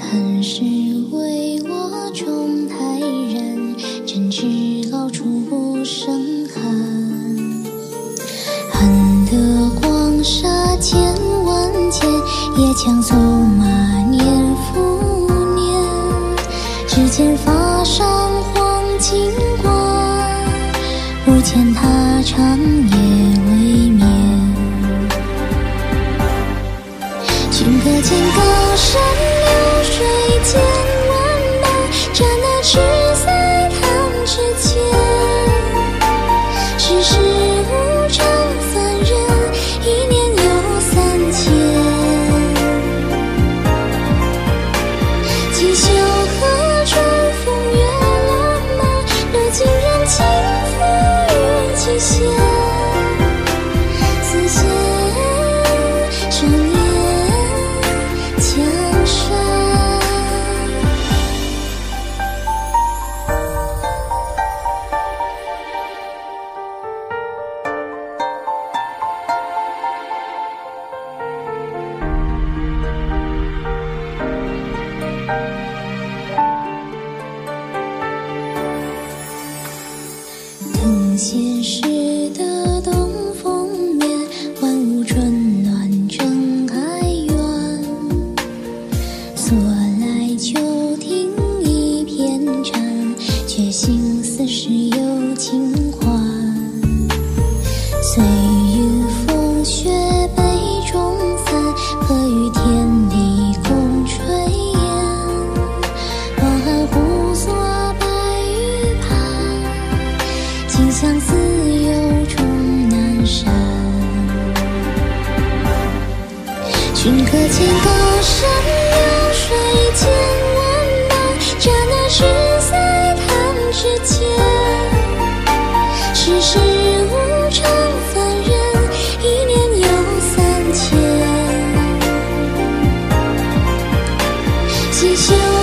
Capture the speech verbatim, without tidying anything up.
恨是为我重泰然，真知老处不胜寒。恨得光沙千万千，也强走马年复年。只见发上黄金冠，无牵他长夜未眠。君可见高山流水千万马，战那赤塞弹指间。世事无常，凡人一年有三千。锦绣河川风月乱马，流尽人情付与极限。思线上演江山。等闲时的东风面，万物春暖正哀怨。所来秋听一片蝉，却心似是有情还。岁雨风雪杯中散，可与天地共炊烟。望寒湖锁白玉盘，今相思有终南山。君可见高山流水千万马，战那赤塞弹指间。世事无常，凡人一年有三千。锦绣